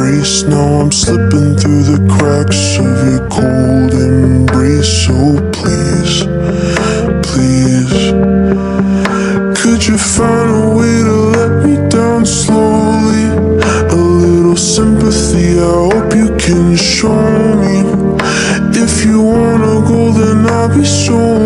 embrace. Now I'm slipping through the cracks of your cold embrace. So please, please, could you find a way to let me down slowly? A little sympathy, I hope you can show me. If you wanna go, then I'll be so